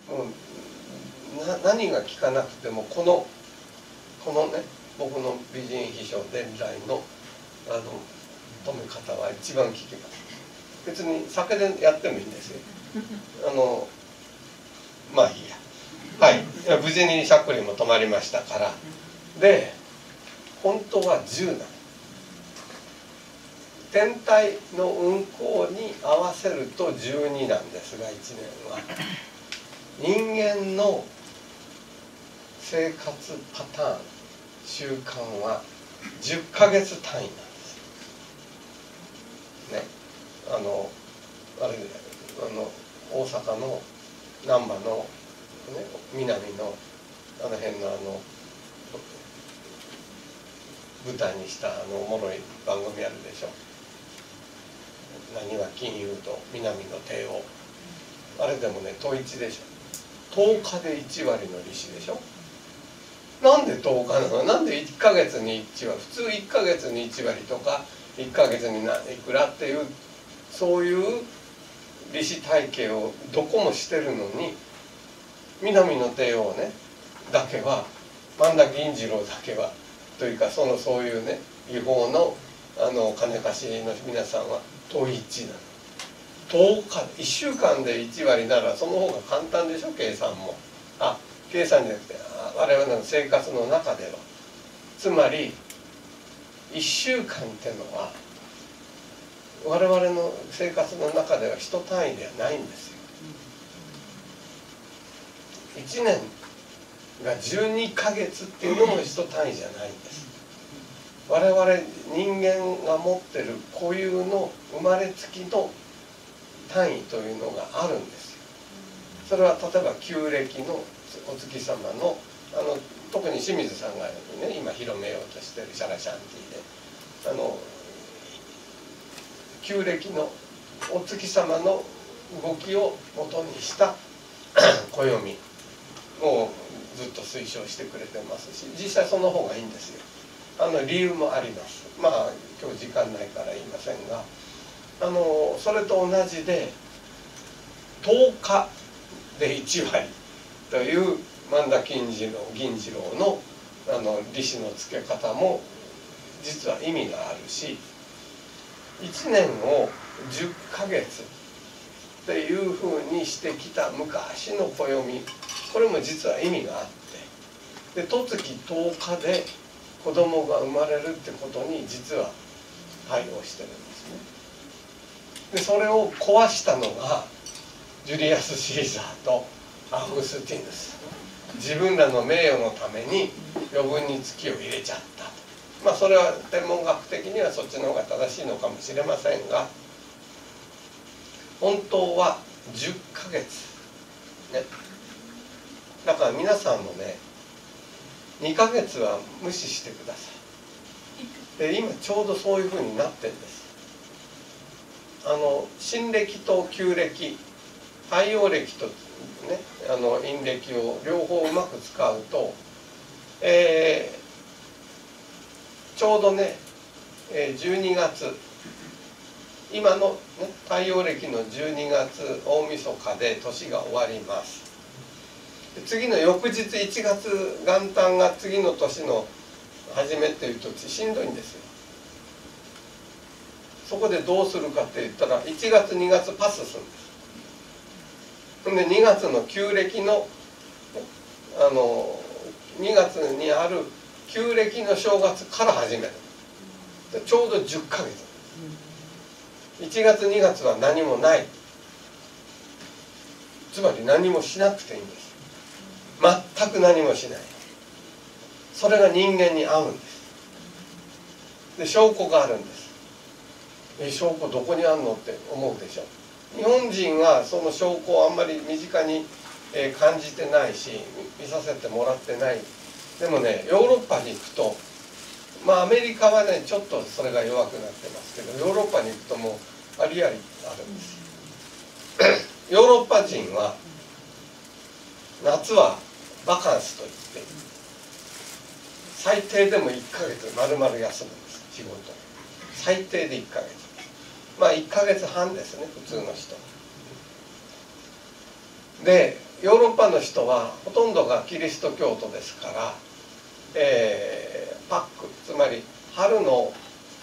もう何が効かなくてもこのね、僕の美人秘書伝来の止め方は一番効きます。別に酒でやってもいいんですよ。まあいいや。はい、無事にしゃっくりも止まりましたから。で本当は10なの。天体の運行に合わせると12なんですが、1年は人間の生活パターン習慣は10ヶ月単位なんですね。大阪の難波の、ね、南の辺の舞台にしたおもろい番組あるでしょ。何は金融と南の帝王、あれでもね統一でしょ。10日で1割の利子でしょ。なんで10日なの？なんで1ヶ月に1割？普通1ヶ月に1割とか1ヶ月にいくらっていうそういう利子体系をどこもしてるのに、南の帝王ねだけは、萬田銀次郎だけはというかそういうね違法の金貸しの皆さんは統一なの。10日1週間で1割ならその方が簡単でしょ、計算も。計算じゃなくて我々の生活の中では。つまり1週間ってのは我々の生活の中では一単位ではないんですよ。1年が12ヶ月っていうのも一単位じゃないんです。我々人間が持ってる固有の生まれつきの単位というのがあるんですよ。それは例えば旧暦のお月様の特に清水さんがね今広めようとしてるシャラシャンティで旧暦のお月様の動きを元にした暦をずっと推奨してくれてますし、実際その方がいいんですよ。理由もあります。まあ今日時間ないから言いませんが、それと同じで10日で1割という萬田銀次郎の利子の付け方も実は意味があるし、1年を10ヶ月っていうふうにしてきた昔の暦、これも実は意味があって、で十月10日で子供が生まれるってことに実は対応してるんですね。でそれを壊したのがジュリアス・シーザーとアウグスティヌス。自分らの名誉のために余分に月を入れちゃったと。まあそれは天文学的にはそっちの方が正しいのかもしれませんが、本当は10ヶ月ね。だから皆さんもね2ヶ月は無視してください。で今ちょうどそういうふうになってるんです。新暦と旧暦、太陽暦とね陰暦を両方うまく使うと、ちょうどね12月、今の、ね、太陽暦の12月大晦日で年が終わります。次の翌日1月元旦が次の年の初めっていうとしんどいんですよ。そこでどうするかって言ったら1月2月パスするんです。で2月の旧暦の2月にある旧暦の正月から始める。ちょうど10ヶ月。1月2月は何もない。つまり何もしなくていいんです。全く何もしない。それが人間に合うんです。で証拠があるんです。証拠どこにあんのって思うでしょ。日本人はその証拠をあんまり身近に感じてないし見させてもらってない。でもねヨーロッパに行くと、まあアメリカはねちょっとそれが弱くなってますけど、ヨーロッパに行くともうありありあるんです。ヨーロッパ人は夏はバカンスといって最低でも1ヶ月丸々休むんです。仕事最低で1ヶ月、まあ1ヶ月半ですね普通の人で。 ヨーロッパの人はほとんどがキリスト教徒ですから、パック、つまり春の、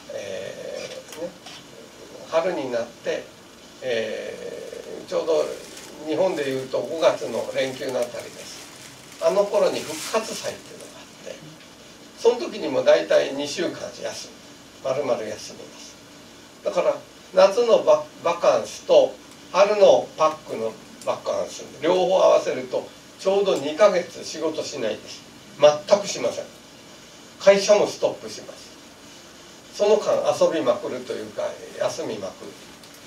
春になって、ちょうど日本でいうと5月の連休のあたりです。あの頃に復活祭っていうのがあって、その時にも大体2週間休む、丸々休みます。だから夏のバカンスと春のパックのバカンス両方合わせるとちょうど2ヶ月仕事しないです。全くしません。会社もストップします。その間遊びまくるというか休みまくる。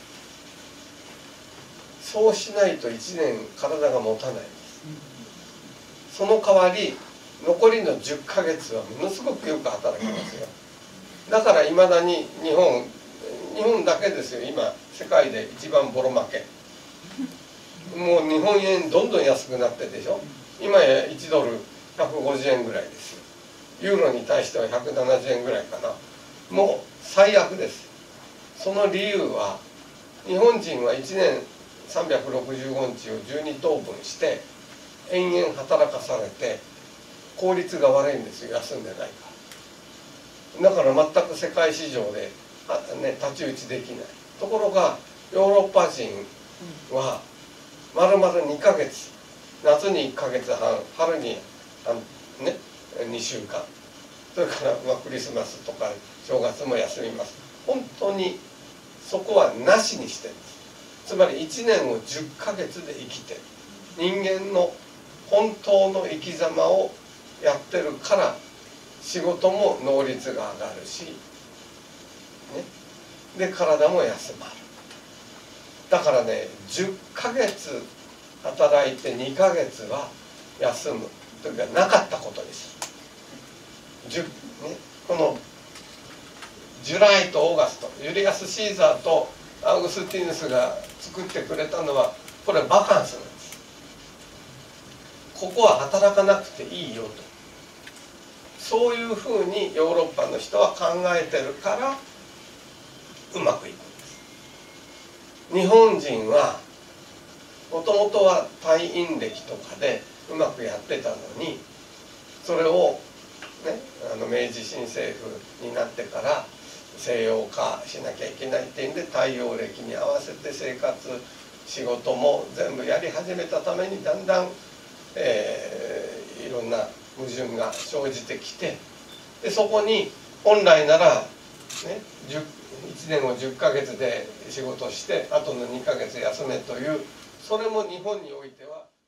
そうしないと1年体が持たないです。その代わり残りの10ヶ月はものすごくよく働きますよ。だからいまだに日本だけですよ、今世界で一番ボロ負け。もう日本円どんどん安くなってるでしょ。今や1ドル150円ぐらいですよ。ユーロに対しては170円ぐらいかな。もう最悪です。その理由は日本人は1年365日を12等分して延々働かされて効率が悪いんですよ、休んでないから。だから全く世界市場で太刀打ちできない。ところがヨーロッパ人は丸々2ヶ月、夏に1ヶ月半、春に2週間、それからクリスマスとか正月も休みます。本当にそこはなしにしてるんです。つまり1年を10ヶ月で生きてる。人間の本当の生き様をやってるから仕事も能率が上がるし、で体も休まる。だからね、10ヶ月働いて2ヶ月は休むというかなかったことです。このジュライとオーガスト、ユリアス・シーザーとアウグスティヌスが作ってくれたのはこれバカンスなんです。ここは働かなくていいよと、そういうふうにヨーロッパの人は考えてるからうまくいくんです。日本人はもともとは退院歴とかでうまくやってたのに、それを明治新政府になってから西洋化しなきゃいけないっていうんで太陽暦に合わせて生活仕事も全部やり始めたためにだんだん、いろんな矛盾が生じてきて、でそこに本来なら、1年を10ヶ月で仕事してあとの2ヶ月休めという、それも日本においては